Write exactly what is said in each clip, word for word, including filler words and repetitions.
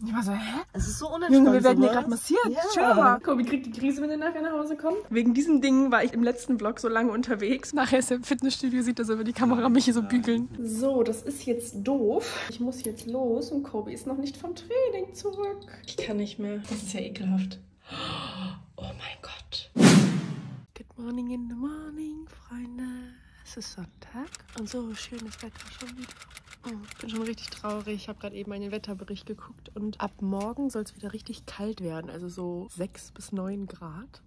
Ich war so, hä? Es ist so unentspannt. Junge, wir werden hier sowas. gerade massiert. Ja. Schau mal. Kobi kriegt die Krise, wenn er nachher nach Hause kommt. Wegen diesen Dingen war ich im letzten Vlog so lange unterwegs. Nachher ist er im Fitnessstudio, sieht das über die Kamera mich hier so bügeln. So, das ist jetzt doof. Ich muss jetzt los und Kobi ist noch nicht vom Training zurück. Ich kann nicht mehr. Das ist ja ekelhaft. Oh mein Gott. Good morning in the morning, Freunde. Es ist Sonntag und so schönes Wetter schon wieder. Oh, ich bin schon richtig traurig. Ich habe gerade eben einen Wetterbericht geguckt und ab morgen soll es wieder richtig kalt werden. Also so sechs bis neun Grad.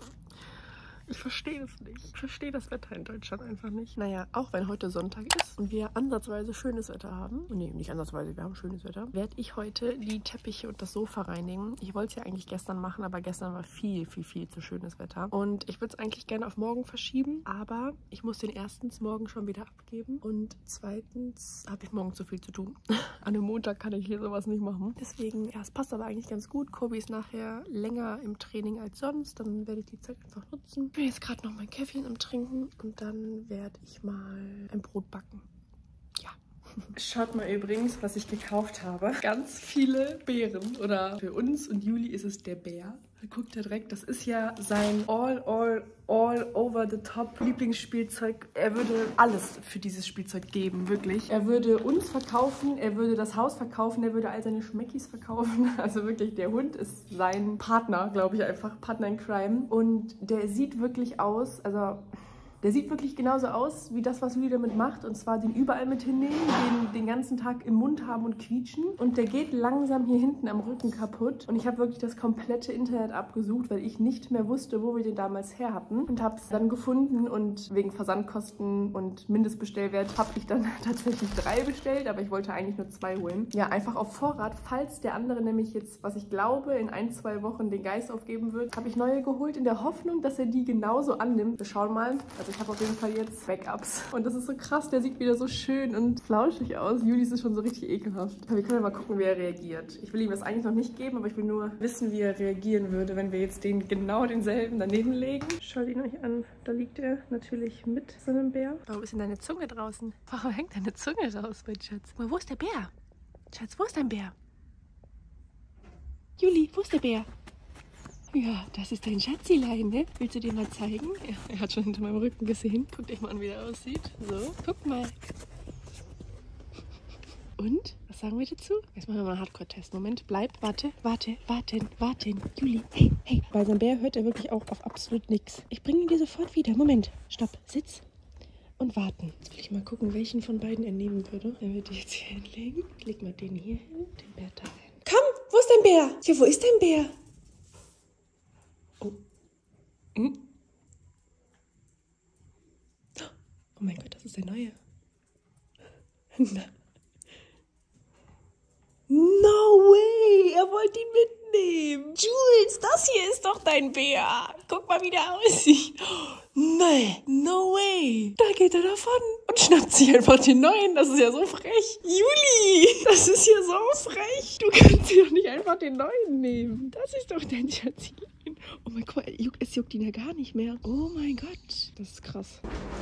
Ich verstehe es nicht. Ich verstehe das Wetter in Deutschland einfach nicht. Naja, auch wenn heute Sonntag ist und wir ansatzweise schönes Wetter haben, nee, nicht ansatzweise, wir haben schönes Wetter, werde ich heute die Teppiche und das Sofa reinigen. Ich wollte es ja eigentlich gestern machen, aber gestern war viel, viel, viel zu schönes Wetter. Und ich würde es eigentlich gerne auf morgen verschieben, aber ich muss den erstens morgen schon wieder abgeben und zweitens habe ich morgen zu viel zu tun. An einem Montag kann ich hier sowas nicht machen. Deswegen, ja, es passt aber eigentlich ganz gut. Kobi ist nachher länger im Training als sonst, dann werde ich die Zeit einfach nutzen. Ich bin jetzt gerade noch mein Käffchen am Trinken und dann werde ich mal ein Brot backen. Ja. Schaut mal übrigens, was ich gekauft habe. Ganz viele Beeren. Oder für uns und Juli ist es der Bär. Da guckt er direkt, das ist ja sein all, all, all over the top Lieblingsspielzeug. Er würde alles für dieses Spielzeug geben, wirklich. Er würde uns verkaufen, er würde das Haus verkaufen, er würde all seine Schmeckis verkaufen. Also wirklich, der Hund ist sein Partner, glaube ich einfach, Partner in Crime. Und der sieht wirklich aus, also... Der sieht wirklich genauso aus, wie das, was Juli damit macht. Und zwar den überall mit hinnehmen, den den ganzen Tag im Mund haben und quietschen. Und der geht langsam hier hinten am Rücken kaputt. Und ich habe wirklich das komplette Internet abgesucht, weil ich nicht mehr wusste, wo wir den damals her hatten. Und habe es dann gefunden. Und wegen Versandkosten und Mindestbestellwert habe ich dann tatsächlich drei bestellt. Aber ich wollte eigentlich nur zwei holen. Ja, einfach auf Vorrat. Falls der andere nämlich jetzt, was ich glaube, in ein, zwei Wochen den Geist aufgeben wird, habe ich neue geholt in der Hoffnung, dass er die genauso annimmt. Wir schauen mal. Also ich habe auf jeden Fall jetzt Backups. Und das ist so krass, der sieht wieder so schön und flauschig aus. Julis ist schon so richtig ekelhaft. Aber wir können ja mal gucken, wie er reagiert. Ich will ihm das eigentlich noch nicht geben, aber ich will nur wissen, wie er reagieren würde, wenn wir jetzt den genau denselben daneben legen. Schaut ihn euch an. Da liegt er natürlich mit seinem Bär. Warum ist denn deine Zunge draußen? Warum hängt deine Zunge raus, mein Schatz? Wo ist der Bär? Schatz, wo ist dein Bär? Juli, wo ist der Bär? Ja, das ist dein Schatzilein, ne? Willst du dir mal zeigen? Ja, er hat schon hinter meinem Rücken gesehen. Guckt euch mal an, wie er aussieht. So, guck mal. Und? Was sagen wir dazu? Jetzt machen wir mal einen Hardcore-Test. Moment, bleib, warte, warte, warten, warten. Juli, hey, hey. Bei seinem Bär hört er wirklich auch auf absolut nichts. Ich bringe ihn dir sofort wieder. Moment, stopp, sitz und warten. Jetzt will ich mal gucken, welchen von beiden er nehmen würde. Dann würde ich jetzt hier hinlegen. Ich leg mal den hier hin, den Bär da hin. Komm, wo ist dein Bär? Ja, wo ist dein Bär? Oh. Hm. Oh mein Gott, das ist der neue. Na. No way! Er wollte ihn mitnehmen. Jules, das hier ist doch dein Bär. Guck mal, wie der aussieht. Nee, no way. Da geht er davon und schnappt sich einfach den neuen. Das ist ja so frech. Juli, das ist ja so frech. Du kannst dir doch nicht einfach den neuen nehmen. Das ist doch dein Schatzchen. Oh mein Gott, es juckt ihn ja gar nicht mehr. Oh mein Gott, das ist krass.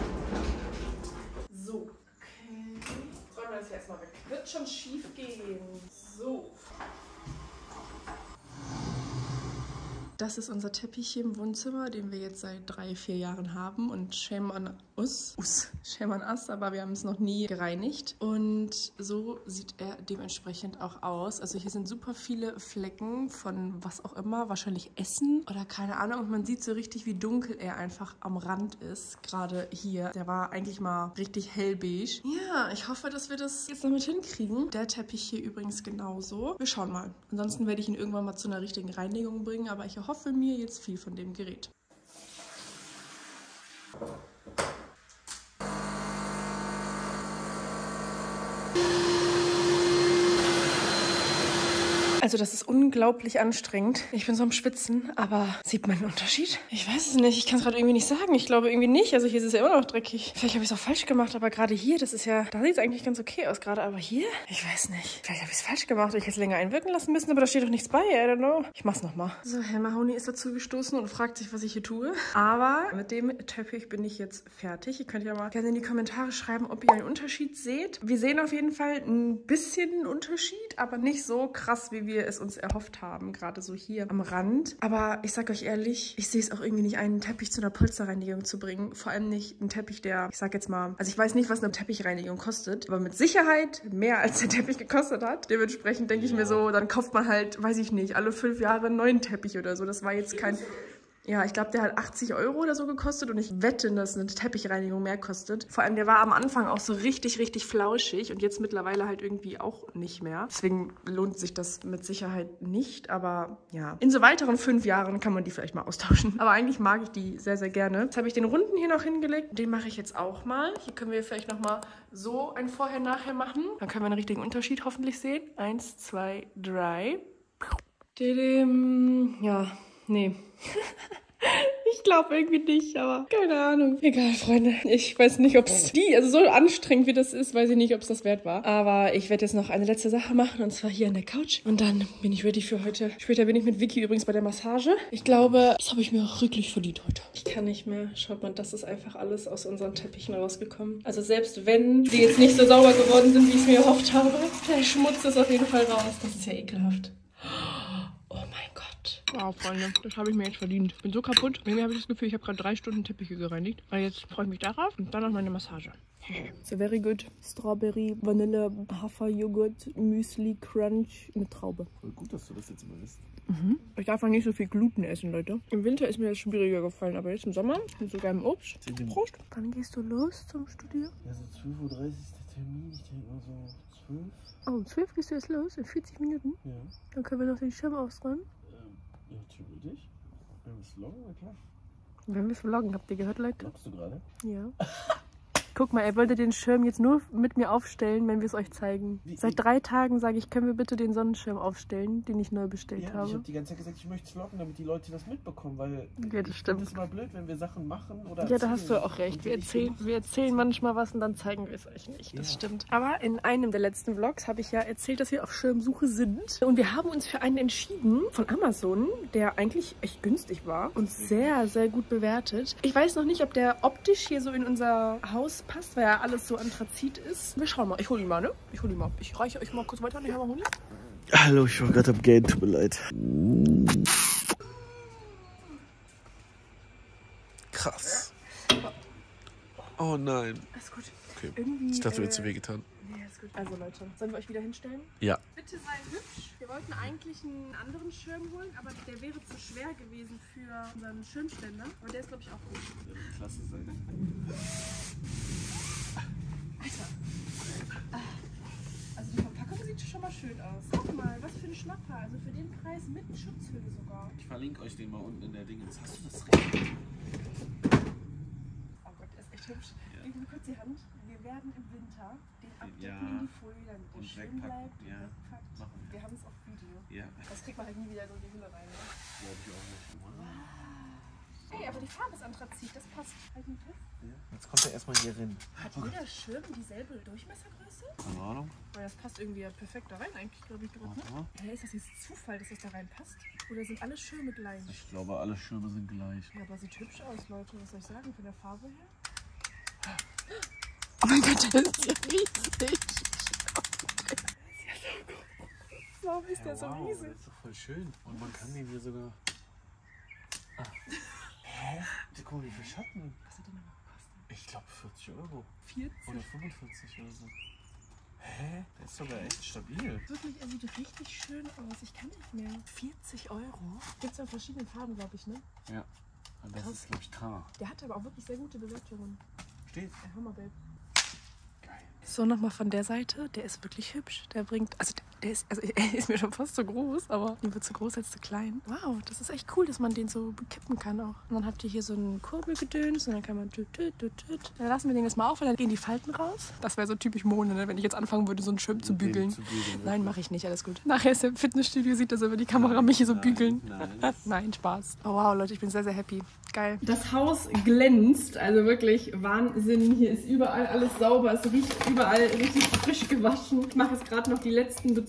So, okay. Räumen wir das hier erstmal weg. Wird schon schief gehen. So. Das ist unser Teppich hier im Wohnzimmer, den wir jetzt seit drei, vier Jahren haben. Und shame on us. us. Shame on us, aber wir haben es noch nie gereinigt. Und so sieht er dementsprechend auch aus. Also hier sind super viele Flecken von was auch immer. Wahrscheinlich Essen oder keine Ahnung. Und man sieht so richtig, wie dunkel er einfach am Rand ist. Gerade hier. Der war eigentlich mal richtig hellbeige. Ja, ich hoffe, dass wir das jetzt damit hinkriegen. Der Teppich hier übrigens genauso. Wir schauen mal. Ansonsten werde ich ihn irgendwann mal zu einer richtigen Reinigung bringen. Aber ich hoffe mir jetzt viel von dem Gerät. Also das ist unglaublich anstrengend. Ich bin so am Schwitzen, aber sieht man einen Unterschied? Ich weiß es nicht. Ich kann es gerade irgendwie nicht sagen. Ich glaube irgendwie nicht. Also hier ist es ja immer noch dreckig. Vielleicht habe ich es auch falsch gemacht, aber gerade hier, das ist ja, da sieht es eigentlich ganz okay aus gerade. Aber hier? Ich weiß nicht. Vielleicht habe ich es falsch gemacht. Ich hätte es länger einwirken lassen müssen, aber da steht doch nichts bei. I don't know. Ich mach's nochmal. So, Herr Mahoney ist dazu gestoßen und fragt sich, was ich hier tue. Aber mit dem Teppich bin ich jetzt fertig. Ihr könnt ja mal gerne in die Kommentare schreiben, ob ihr einen Unterschied seht. Wir sehen auf jeden Fall ein bisschen einen Unterschied, aber nicht so krass, wie wir wir es uns erhofft haben, gerade so hier am Rand. Aber ich sag euch ehrlich, ich sehe es auch irgendwie nicht ein, einen Teppich zu einer Polsterreinigung zu bringen. Vor allem nicht einen Teppich, der, ich sag jetzt mal, also ich weiß nicht, was eine Teppichreinigung kostet, aber mit Sicherheit mehr als der Teppich gekostet hat. Dementsprechend denke ja. ich mir so, dann kauft man halt, weiß ich nicht, alle fünf Jahre einen neuen Teppich oder so. Das war jetzt kein... Ja, ich glaube, der hat achtzig Euro oder so gekostet und ich wette, dass eine Teppichreinigung mehr kostet. Vor allem, der war am Anfang auch so richtig, richtig flauschig und jetzt mittlerweile halt irgendwie auch nicht mehr. Deswegen lohnt sich das mit Sicherheit nicht, aber ja. In so weiteren fünf Jahren kann man die vielleicht mal austauschen. Aber eigentlich mag ich die sehr, sehr gerne. Jetzt habe ich den runden hier noch hingelegt. Den mache ich jetzt auch mal. Hier können wir vielleicht nochmal so ein Vorher-Nachher machen. Dann können wir einen richtigen Unterschied hoffentlich sehen. Eins, zwei, drei. Ja, nee. Ich glaube irgendwie nicht, aber keine Ahnung. Egal, Freunde. Ich weiß nicht, ob es die, also so anstrengend wie das ist, weiß ich nicht, ob es das wert war. Aber ich werde jetzt noch eine letzte Sache machen und zwar hier an der Couch. Und dann bin ich ready für heute. Später bin ich mit Vicky übrigens bei der Massage. Ich glaube, das habe ich mir auch wirklich verdient heute. Ich kann nicht mehr. Schaut mal, das ist einfach alles aus unseren Teppichen rausgekommen. Also selbst wenn die jetzt nicht so sauber geworden sind, wie ich es mir erhofft habe, der Schmutz ist auf jeden Fall raus. Das ist ja ekelhaft. Wow, Freunde, das habe ich mir jetzt verdient. Ich bin so kaputt. Irgendwie habe ich das Gefühl, ich habe gerade drei Stunden Teppiche gereinigt. Weil jetzt freue ich mich darauf und dann noch meine Massage. So very good. Strawberry, Vanille, Haferjoghurt, Müsli, Crunch mit Traube. Voll gut, dass du das jetzt immer isst. Mhm. Ich darf auch nicht so viel Gluten essen, Leute. Im Winter ist mir das schwieriger gefallen, aber jetzt im Sommer mit so geilem Obst. Prost. Wann gehst du los zum Studieren? Ja, so zwölf Uhr dreißig ist der Termin. Ich denke mal so zwölf. Oh, um zwölf gehst du jetzt los? In vierzig Minuten? Ja. Dann können wir noch den Schirm ausräumen. Ja, theoretisch. Wenn wir vloggen, na klar. Wenn wir vloggen, habt ihr gehört, Leute? Vloggst du gerade? Ja. Guck mal, er wollte den Schirm jetzt nur mit mir aufstellen, wenn wir es euch zeigen. Wie, Seit drei Tagen sage ich, können wir bitte den Sonnenschirm aufstellen, den ich neu bestellt ja, habe. Ich habe die ganze Zeit gesagt, ich möchte vloggen, damit die Leute das mitbekommen, weil ja, das stimmt. Das ist mal blöd, wenn wir Sachen machen oder ja, da hast du auch recht. Wir erzählen, wir erzählen manchmal was und dann zeigen wir es euch nicht. Das ja. stimmt. Aber in einem der letzten Vlogs habe ich ja erzählt, dass wir auf Schirmsuche sind. Und wir haben uns für einen entschieden von Amazon, der eigentlich echt günstig war und sehr, sehr gut bewertet. Ich weiß noch nicht, ob der optisch hier so in unser Haus passt, weil ja alles so Anthrazit ist. Wir schauen mal. Ich hole ihn mal, ne? Ich hole ihn mal. Ich reiche euch mal kurz weiter. Ich mal holen. Hallo, ich war gerade am Gehen. Tut mir leid. Krass. Oh nein. Alles gut. Okay. Ich dachte, mir hätte weh getan. Nee, alles gut. Also Leute, sollen wir euch wieder hinstellen? Ja. Bitte sei hübsch. Wir wollten eigentlich einen anderen Schirm holen, aber der wäre zu schwer gewesen für unseren Schirmständer. Aber der ist, glaube ich, auch gut. Der wird klasse sein. Alter. Also die Verpackung sieht schon mal schön aus. Guck mal, was für ein Schnapper. Also für den Preis mit Schutzhülle sogar. Ich verlinke euch den mal unten in der Dingens. Hast du das richtig? Oh Gott, der ist echt hübsch. Ja. Gib mir kurz die Hand. Wir werden im Winter den abdecken ja. in die Folie, damit der schön bleibt. Ja. Machen wir. Wir haben es auf Video. Ja. Das kriegt man halt nie wieder so in die Hülle rein. Ne? Glaube ich auch nicht. Wow. Ey, aber die Farbe ist Anthrazit, das passt. Halt nicht fest. Ja. Jetzt kommt er erstmal hier rein. Hat jeder Schirm dieselbe Durchmessergröße? Keine Ahnung. Weil das passt irgendwie ja perfekt da rein eigentlich, glaube ich, gerade. Ne? Hey, ist das jetzt Zufall, dass das da reinpasst? Oder sind alle Schirme gleich? Ich glaube, alle Schirme sind gleich. Ja, aber sieht hübsch aus, Leute. Was soll ich sagen, von der Farbe her? Oh mein Gott, der ist ja riesig. Warum ist der so wow, riesig? Der ist doch voll schön. Und man kann den hier sogar... Ah. Hä? Guck mal, wie viel Schatten. Was hat der nochmal gekostet? Ich glaube vierzig Euro. vierzig? Oder fünfundvierzig oder so. Hä? Der ist sogar echt stabil. Wirklich, er sieht richtig schön aus. Ich kann nicht mehr. vierzig Euro? Gibt es in verschiedenen Farben, glaube ich, ne? Ja. Und das Krass. Ist, glaube ich, Tar. Der hat aber auch wirklich sehr gute Bewertungen. Steht. Ja, Hammer, Babe. So, nochmal von der Seite. Der ist wirklich hübsch. Der bringt, also der ist, also er ist mir schon fast zu groß, aber lieber zu groß als zu klein. Wow, das ist echt cool, dass man den so bekippen kann auch. Und dann habt ihr hier so einen Kurbelgedöns und dann kann man tüt, tüt, tüt, tüt. Dann lassen wir den jetzt mal auf, weil dann gehen die Falten raus. Das wäre so typisch Mone, ne? Wenn ich jetzt anfangen würde, so einen Schirm zu bügeln. Zu bügeln Nein, mache ich nicht, alles gut. Nachher ist er im Fitnessstudio, sieht das über die Kamera mich hier so nein, bügeln. Nein. Nein, Spaß. Oh wow, Leute, ich bin sehr, sehr happy. Geil. Das Haus glänzt, also wirklich Wahnsinn. Hier ist überall alles sauber, es riecht überall richtig frisch gewaschen. Ich mache jetzt gerade noch die letzten Bezüge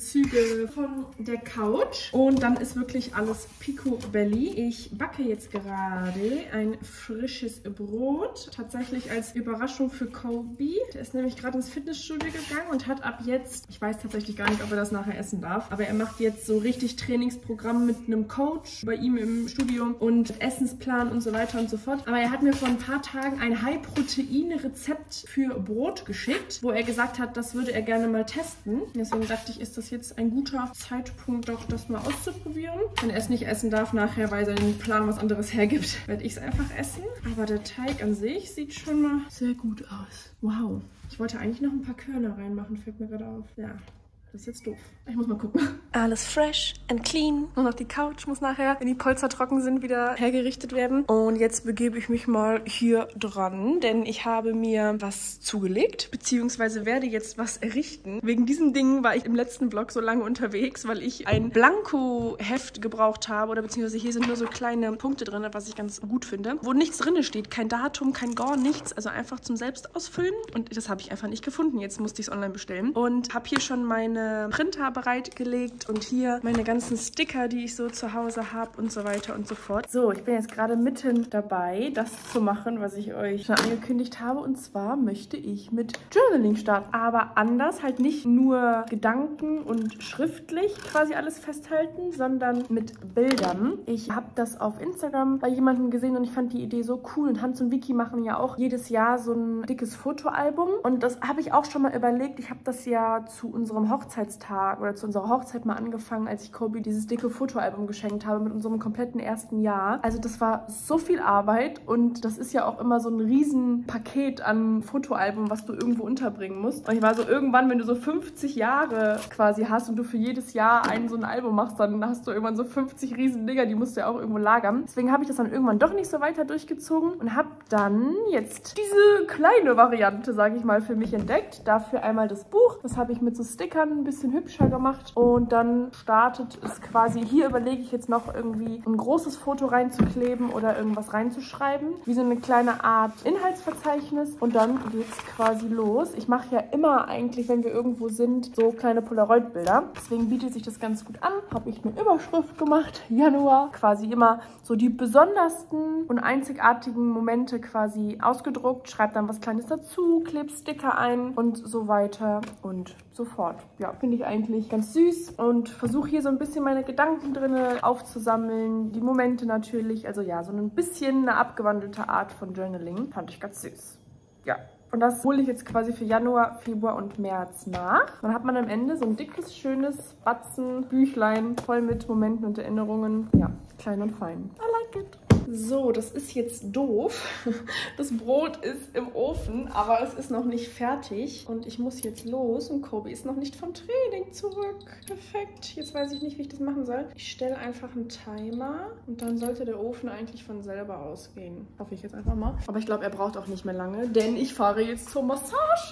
Bezüge von der Couch. Und dann ist wirklich alles Picobelli. Ich backe jetzt gerade ein frisches Brot. Tatsächlich als Überraschung für Kobe. Der ist nämlich gerade ins Fitnessstudio gegangen und hat ab jetzt, ich weiß tatsächlich gar nicht, ob er das nachher essen darf, aber er macht jetzt so richtig Trainingsprogramm mit einem Coach bei ihm im Studio und Essensplan und so weiter und so fort. Aber er hat mir vor ein paar Tagen ein High-Protein-Rezept für Brot geschickt, wo er gesagt hat, das würde er gerne mal testen. Deswegen dachte ich, ist das jetzt ein guter Zeitpunkt, doch das mal auszuprobieren. Wenn er es nicht essen darf nachher, weil sein Plan was anderes hergibt, werde ich es einfach essen. Aber der Teig an sich sieht schon mal sehr gut aus. Wow. Ich wollte eigentlich noch ein paar Körner reinmachen, fällt mir gerade auf. Ja. Das ist jetzt doof. Ich muss mal gucken. Alles fresh and clean. Nur noch die Couch muss nachher, wenn die Polster trocken sind, wieder hergerichtet werden. Und jetzt begebe ich mich mal hier dran, denn ich habe mir was zugelegt, beziehungsweise werde jetzt was errichten. Wegen diesen Dingen war ich im letzten Vlog so lange unterwegs, weil ich ein Blanko-Heft gebraucht habe, oder beziehungsweise hier sind nur so kleine Punkte drin, was ich ganz gut finde, wo nichts drin steht. Kein Datum, kein gar nichts. Also einfach zum Selbstausfüllen. Und das habe ich einfach nicht gefunden. Jetzt musste ich es online bestellen. Und habe hier schon meine Printer bereitgelegt und hier meine ganzen Sticker, die ich so zu Hause habe und so weiter und so fort. So, ich bin jetzt gerade mitten dabei, das zu machen, was ich euch schon angekündigt habe. Und zwar möchte ich mit Journaling starten. Aber anders, halt nicht nur Gedanken und schriftlich quasi alles festhalten, sondern mit Bildern. Ich habe das auf Instagram bei jemandem gesehen und ich fand die Idee so cool. Und Hans und Vicky machen ja auch jedes Jahr so ein dickes Fotoalbum. Und das habe ich auch schon mal überlegt. Ich habe das ja zu unserem Hochzeitstag oder zu unserer Hochzeit mal angefangen, als ich Kobe dieses dicke Fotoalbum geschenkt habe mit unserem kompletten ersten Jahr. Also das war so viel Arbeit und das ist ja auch immer so ein riesen Paket an Fotoalbum, was du irgendwo unterbringen musst. Und ich war so, irgendwann, wenn du so fünfzig Jahre quasi hast und du für jedes Jahr ein so ein Album machst, dann hast du irgendwann so fünfzig riesen Dinger, die musst du ja auch irgendwo lagern. Deswegen habe ich das dann irgendwann doch nicht so weiter durchgezogen und habe dann jetzt diese kleine Variante, sage ich mal, für mich entdeckt. Dafür einmal das Buch. Das habe ich mit so Stickern ein bisschen hübscher gemacht und dann startet es quasi, hier überlege ich jetzt noch irgendwie ein großes Foto reinzukleben oder irgendwas reinzuschreiben, wie so eine kleine Art Inhaltsverzeichnis und dann geht es quasi los. Ich mache ja immer eigentlich, wenn wir irgendwo sind, so kleine Polaroid-Bilder, deswegen bietet sich das ganz gut an. Habe ich eine Überschrift gemacht, Januar, quasi immer so die besondersten und einzigartigen Momente quasi ausgedruckt, schreibe dann was Kleines dazu, klebe Sticker ein und so weiter und so fort. Ja, finde ich eigentlich ganz süß und versuche hier so ein bisschen meine Gedanken drin aufzusammeln, die Momente natürlich, also ja, so ein bisschen eine abgewandelte Art von Journaling. Fand ich ganz süß. Ja. Und das hole ich jetzt quasi für Januar, Februar und März nach. Dann hat man am Ende so ein dickes, schönes Batzen-Büchlein voll mit Momenten und Erinnerungen. Ja, klein und fein. I like it. So, das ist jetzt doof. Das Brot ist im Ofen, aber es ist noch nicht fertig. Und ich muss jetzt los und Kobe ist noch nicht vom Training zurück. Perfekt. Jetzt weiß ich nicht, wie ich das machen soll. Ich stelle einfach einen Timer und dann sollte der Ofen eigentlich von selber ausgehen. Hoffe ich jetzt einfach mal. Aber ich glaube, er braucht auch nicht mehr lange, denn ich fahre jetzt zur Massage.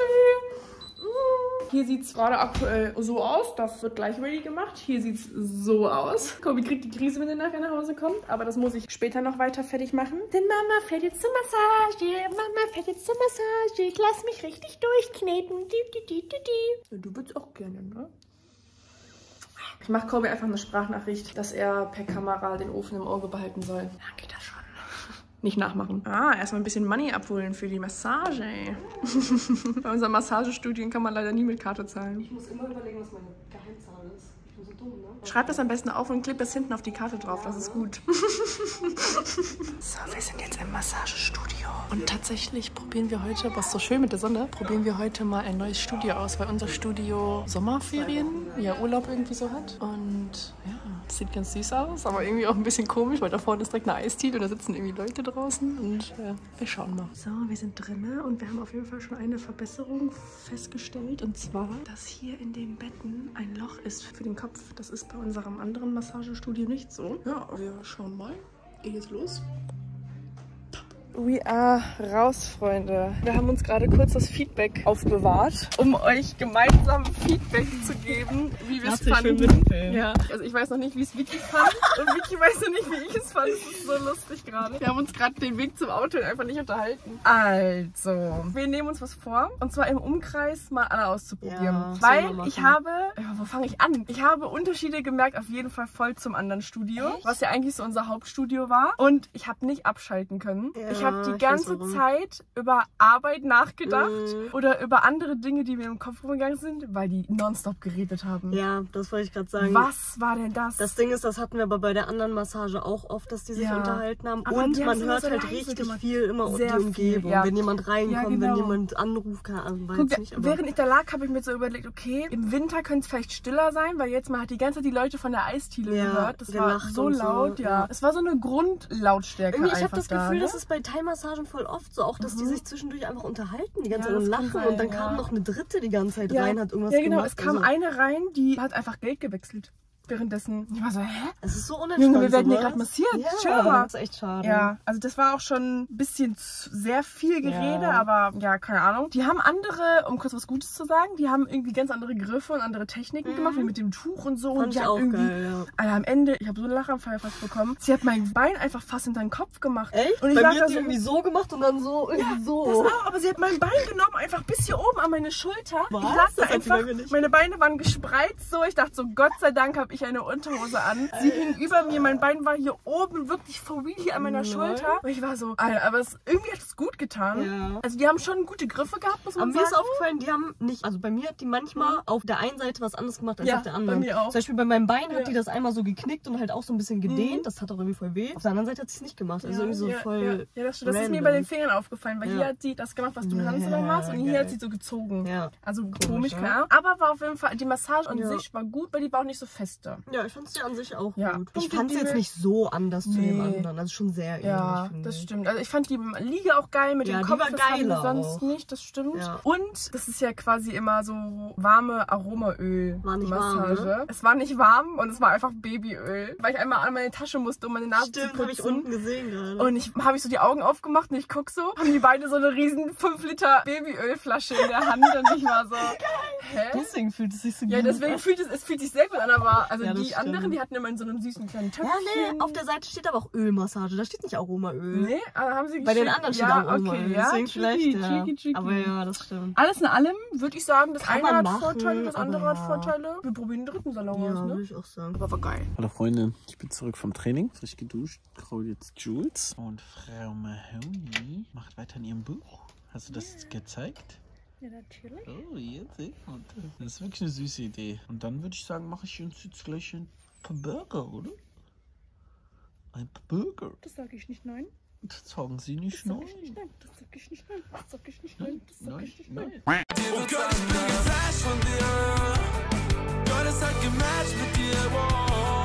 Hier sieht es gerade aktuell so aus. Das wird gleich ready gemacht. Hier sieht es so aus. Kobi kriegt die Krise, wenn er nachher nach Hause kommt. Aber das muss ich später noch weiter fertig machen. Denn Mama fährt jetzt zur Massage. Mama fährt jetzt zur Massage. Ich lasse mich richtig durchkneten. Ja, du würdest auch gerne, ne? Ich mache Kobi einfach eine Sprachnachricht, dass er per Kamera den Ofen im Auge behalten soll. Dann geht das schon. Nicht nachmachen. Ah, erstmal ein bisschen Money abholen für die Massage. Bei unseren Massagestudien kann man leider nie mit Karte zahlen. Ich muss immer überlegen, was meine Geheimzahl ist. Ich bin so dumm, ne? Schreib das am besten auf und kleb das hinten auf die Karte drauf. Ja, das ist gut. So, wir sind jetzt im Massagestudio. Und tatsächlich probieren wir heute, was so schön mit der Sonne, probieren wir heute mal ein neues Studio aus, weil unser Studio Sommerferien, ja Urlaub irgendwie so hat. Und ja, das sieht ganz süß aus, aber irgendwie auch ein bisschen komisch, weil da vorne ist direkt eine Eisdiele und da sitzen irgendwie Leute draußen. Und ja, wir schauen mal. So, wir sind drinnen und wir haben auf jeden Fall schon eine Verbesserung festgestellt. Und zwar, dass hier in den Betten ein Loch ist für den Kopf. Das ist bei unserem anderen Massagestudio nicht so. Ja, wir schauen mal. Geht jetzt los. We are raus, Freunde. Wir haben uns gerade kurz das Feedback aufbewahrt, um euch gemeinsam Feedback zu geben, wie wir es fanden. Ja. Also ich weiß noch nicht, wie es Vicky fand und Vicky weiß noch nicht, wie ich es fand. Das ist so lustig gerade. Wir haben uns gerade den Weg zum Auto einfach nicht unterhalten. Also, wir nehmen uns was vor und zwar im Umkreis mal alle auszuprobieren. Ja, weil ich habe, ja, wo fange ich an? Ich habe Unterschiede gemerkt, auf jeden Fall voll zum anderen Studio, Echt? was ja eigentlich so unser Hauptstudio war. Und ich habe nicht abschalten können. Ja. Ich habe die ganze Zeit über Arbeit nachgedacht mhm. oder über andere Dinge, die mir im Kopf rumgegangen sind, weil die nonstop geredet haben. Ja, das wollte ich gerade sagen. Was war denn das? Das Ding ist, das hatten wir aber bei der anderen Massage auch oft, dass die sich ja. unterhalten haben. Aber und man hört so halt richtig gemacht. viel immer Sehr die Umgebung. Viel, ja. Wenn jemand reinkommt, ja, genau. wenn jemand anruft, kann also Guck, nicht, aber während ich da lag, habe ich mir so überlegt, okay, im Winter könnte es vielleicht stiller sein, weil jetzt man hat die ganze Zeit die Leute von der Eisdiele ja, gehört. Das war so laut, so, ja. ja. Es war so eine Grundlautstärke Irgendwie, ich einfach habe das da, Gefühl, ne? das ist bei Thai-Massagen voll oft so, auch, dass mhm. die sich zwischendurch einfach unterhalten, die ganze ja, Zeit und lachen sein, und dann ja. kam noch eine dritte die ganze Zeit ja. rein, hat irgendwas Ja, genau, gemacht, es kam also. eine rein, die hat einfach Geld gewechselt. Währenddessen, ich war so, hä? Es ist so unentspannt. Junge, wir werden hier gerade massiert. Ja, das ist echt schade. Ja, also das war auch schon ein bisschen zu, sehr viel Gerede, ja. aber ja, keine Ahnung. Die haben andere, um kurz was Gutes zu sagen, die haben irgendwie ganz andere Griffe und andere Techniken mhm. gemacht, wie mit dem Tuch und so. Fand und die ich hat auch irgendwie, geil, ja. also am Ende, ich habe so einen Lachanfall fast bekommen. Sie hat mein Bein einfach fast in den Kopf gemacht. Echt? Und ich Bei lag mir da hat so die irgendwie so gemacht und dann so, irgendwie ja, so. Das auch, aber sie hat mein Bein genommen, einfach bis hier oben an meine Schulter. Was? Ich lag da Das einfach, meine Beine waren gespreizt so. Ich dachte so, Gott sei Dank habe ich eine Unterhose an. Sie hing über mir, mein Bein war hier oben, wirklich for real hier an meiner Schulter. Und ich war so, Alter, aber es, irgendwie hat es gut getan. Ja. Also die haben schon gute Griffe gehabt, muss man aber sagen. Mir ist aufgefallen, die haben nicht, also bei mir hat die manchmal auf der einen Seite was anderes gemacht als ja, auf der anderen. Bei mir auch. Zum Beispiel bei meinem Bein ja. hat die das einmal so geknickt und halt auch so ein bisschen gedehnt. Mhm. Das hat auch irgendwie voll weh. Auf der anderen Seite hat sie es nicht gemacht. Also ja, irgendwie so ja, voll. Ja, ja das, das ist mir bei den Fingern aufgefallen, weil ja. hier hat sie das gemacht, was du mit Hans immer machst, und hier geil. hat sie so gezogen. Ja. Also komisch, komisch klar. Ja. Aber war auf jeden Fall, die Massage an ja. sich war gut, weil die war auch nicht so feste. Ja, ich fand sie an sich auch ja. gut. Ich fand sie jetzt nicht so anders nee. zu dem anderen. Also schon sehr ähnlich. Ja, das stimmt. Also ich fand die Liege auch geil mit ja, dem Kopf. Die war das geil haben wir sonst auch. nicht, das stimmt. Ja. Und das ist ja quasi immer so warme Aromaöl. War nicht Massage. warm, ne? Es war nicht warm und es war einfach Babyöl. Weil ich einmal an meine Tasche musste, um meine Nase stimmt, zu putzen. Hab ich unten gesehen gerade. Und ich habe ich so die Augen aufgemacht und ich guck so, haben die beide so eine riesen fünf Liter Babyölflasche in der Hand und ich war so, hä? Deswegen fühlt es sich so ja, gut an. Ja, deswegen fühlt es, es fühlt sich sehr gut an, aber also ja, die stimmt. anderen, die hatten immer in so einem süßen kleinen Töpfchen. Ja, nee, auf der Seite steht aber auch Ölmassage, da steht nicht Aromaöl. Nee, aber haben sie Bei den anderen steht ja, Aromaöl, okay, ja, deswegen tricky, vielleicht, ja. tricky, tricky. Aber ja, das stimmt. Alles in allem würde ich sagen, das Kann eine hat machen, Vorteile, das andere ja. hat Vorteile. Wir probieren den dritten Salon ja, aus, ne? würde ich auch sagen. Aber war geil. Hallo Freunde, ich bin zurück vom Training, frisch geduscht, kraul jetzt Jules. Und Frau Mahoney macht weiter in ihrem Buch. Hast du das ja. gezeigt? Ja, natürlich. Oh, jetzt sehr gut. Das ist wirklich eine süße Idee. Und dann würde ich sagen, mache ich uns jetzt gleich ein paar Burger, oder? Ein paar Burger. Das sage ich nicht, nein. Das sagen Sie nicht, das nein. Das sage ich nicht, nein. Das sage ich nicht, nein. Das sage ich nicht, nein. Das sage ich nicht, nein. Oh Gott, ich bin geflasht von dir. Gott, es hat gematcht mit dir, wow.